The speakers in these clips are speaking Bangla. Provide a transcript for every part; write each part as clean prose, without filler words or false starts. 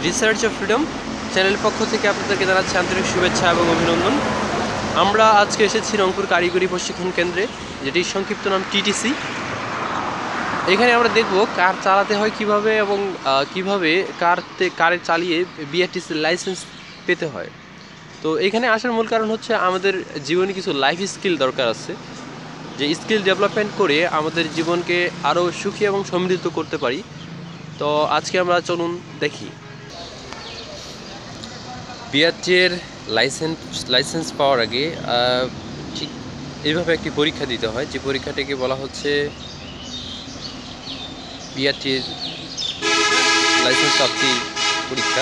রিসার্চ অফ ফ্রিডম চ্যানেল পক্ষ থেকে আপনাদেরকে জানাচ্ছি আন্তরিক শুভেচ্ছা এবং অভিনন্দন। আমরা আজকে এসেছি রংপুর কারিগরি প্রশিক্ষণ কেন্দ্রে, যেটির সংক্ষিপ্ত নাম টিটিসি। এখানে আমরা দেখব কার চালাতে হয় কিভাবে এবং কিভাবে কারে চালিয়ে বিআরটিসি লাইসেন্স পেতে হয়। তো এখানে আসার মূল কারণ হচ্ছে আমাদের জীবনে কিছু লাইফ স্কিল দরকার আছে, যে স্কিল ডেভেলপমেন্ট করে আমাদের জীবনকে আরও সুখী এবং সমৃদ্ধ করতে পারি। তো আজকে আমরা চলুন দেখি। বিআরটির লাইসেন্স পাওয়ার আগে ঠিক এইভাবে একটি পরীক্ষা দিতে হয়, যে পরীক্ষাটিকে বলা হচ্ছে বিআরটির লাইসেন্স প্রাপ্তি পরীক্ষা।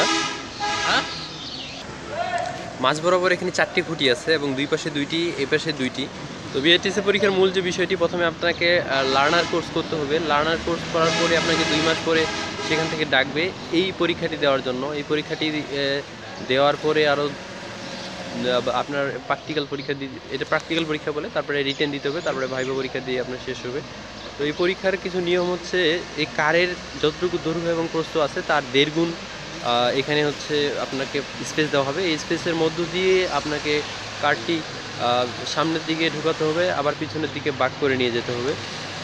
মাঝ বরাবর এখানে 4টি খুঁটি আছে এবং দুই পাশে 2টি, এই পাশে 2টি। তো বিআরটিসি পরীক্ষার মূল যে বিষয়টি, প্রথমে আপনাকে লার্নার কোর্স করতে হবে। লার্নার কোর্স করার পরে আপনাকে 2 মাস পরে সেখান থেকে ডাকবে এই পরীক্ষাটি দেওয়ার জন্য। এই পরীক্ষাটি দেওয়ার পরে আরও আপনার প্র্যাকটিক্যাল পরীক্ষা এটা প্র্যাকটিক্যাল পরীক্ষা বলে, তারপরে রিটেন দিতে হবে, তারপরে ভাইভা পরীক্ষা দিয়ে আপনার শেষ হবে। তো এই পরীক্ষার কিছু নিয়ম হচ্ছে, এই কারের যতটুকু দৈর্ঘ্য এবং প্রস্থ আছে তার 1.5 গুণ এখানে হচ্ছে আপনাকে স্পেস দেওয়া হবে। এই স্পেসের মধ্য দিয়ে আপনাকে কারটি সামনের দিকে ঢুকাতে হবে, আবার পিছনের দিকে বাঁক করে নিয়ে যেতে হবে।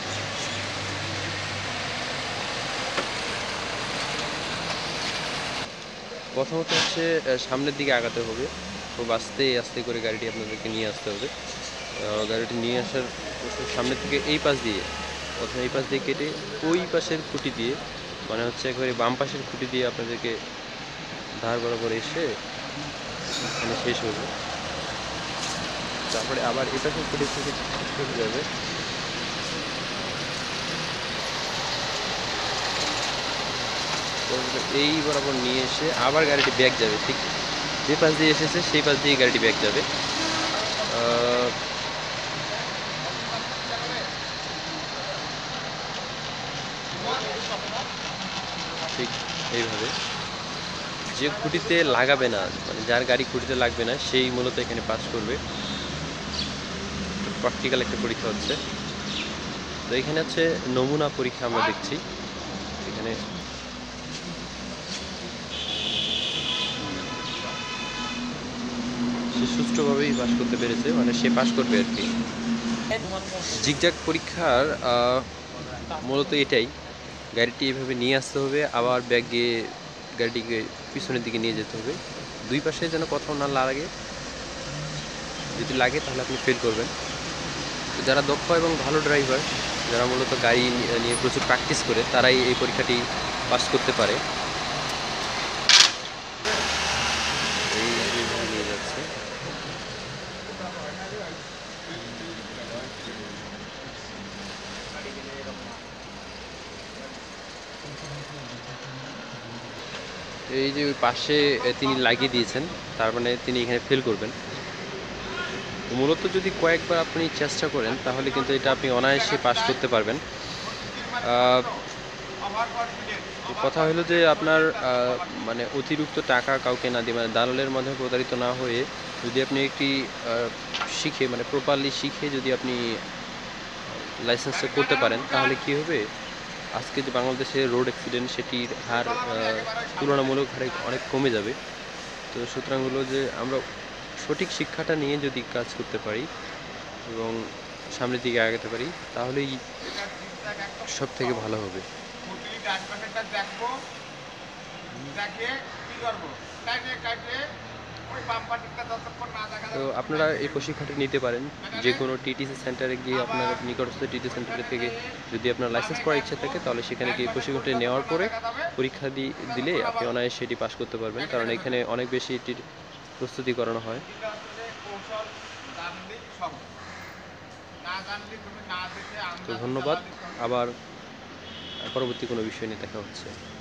প্রথমত হচ্ছে সামনের দিকে আগাতে হবে, খুব আস্তে আস্তে করে গাড়িটি আপনাদেরকে নিয়ে আসতে হবে। গাড়িটি নিয়ে আসার সামনের থেকে এই পাশ দিয়ে, প্রথমে এই পাশ দিয়ে কেটে ওই পাশের খুঁটি দিয়ে, মানে হচ্ছে একেবারে বাম পাশের খুঁটি দিয়ে আপনাদেরকে ধার বরাবর এসে এখানে শেষ হবে। তারপরে আবার এই পাশের খুঁটি থেকে শেষ যাবে। এই বরাবর নিয়ে এসে আবার গাড়িটি ব্যাক যাবে, ঠিক যে পাশ দিয়ে এসেছে সেই পাশ দিয়ে গাড়িটি ব্যাক যাবে। ঠিক এইভাবে যে খুঁটিতে লাগাবে না, মানে যার গাড়ি খুঁটিতে লাগবে না, সেই মূলত এখানে পাস করবে। প্র্যাকটিক্যাল একটা পরীক্ষা হচ্ছে। তো এখানে হচ্ছে নমুনা পরীক্ষা আমরা দেখছি। এখানে সে সুষ্ঠুভাবেই পাস করতে পেরেছে, মানে সে পাস করবে আর কি। জিগজ্যাগ পরীক্ষার মূলত এটাই, গাড়িটি এভাবে নিয়ে আসতে হবে, আবার ব্যাগ গিয়ে গাড়িটিকে পিছনের দিকে নিয়ে যেতে হবে। দুই পাশে যেন কোথাও না লাগে, যদি লাগে তাহলে আপনি ফেল করবেন। তো যারা দক্ষ এবং ভালো ড্রাইভার, যারা মূলত গাড়ি নিয়ে প্রচুর প্র্যাকটিস করে, তারাই এই পরীক্ষাটি পাস করতে পারে। এইভাবে নিয়ে যাচ্ছে। এই যে ওই পাশে তিনি লাগিয়ে দিয়েছেন, তার মানে তিনি এখানে ফেল করবেন। মূলত যদি কয়েকবার আপনি চেষ্টা করেন তাহলে কিন্তু এটা আপনি অনায়াসে পাস করতে পারবেন। কথা হলো যে আপনার মানে অতিরিক্ত টাকা কাউকে না দিয়ে, মানে দালালের মধ্যে প্রতারিত না হয়ে, যদি আপনি একটি শিখে, মানে প্রপারলি শিখে যদি আপনি লাইসেন্সটা করতে পারেন, তাহলে কি হবে, আজকে যে বাংলাদেশে রোড অ্যাক্সিডেন্ট, সেটির হার তুলনামূলক হারে অনেক কমে যাবে। তো সুতরাং হলো যে আমরা সঠিক শিক্ষাটা নিয়ে যদি কাজ করতে পারি এবং সামনের দিকে আগাতে পারি, তাহলেই সব থেকে ভালো হবে। তো আপনারা এই প্রশিক্ষণটি নিতে পারেন যে কোনো টিটিসি সেন্টারে গিয়ে। আপনার নিকটস্থ টিটিসি সেন্টার থেকে যদি আপনার লাইসেন্স করার ইচ্ছা থাকে, তাহলে সেখানে গিয়ে প্রশিক্ষণটি নেওয়ার পরে পরীক্ষা দিলে আপনি অনায়াসে সেটি পাস করতে পারবেন, কারণ এখানে অনেক বেশি এটির প্রস্তুতি করানো হয়। তো ধন্যবাদ, আবার পরবর্তী কোনো বিষয় নিয়ে দেখা হচ্ছে।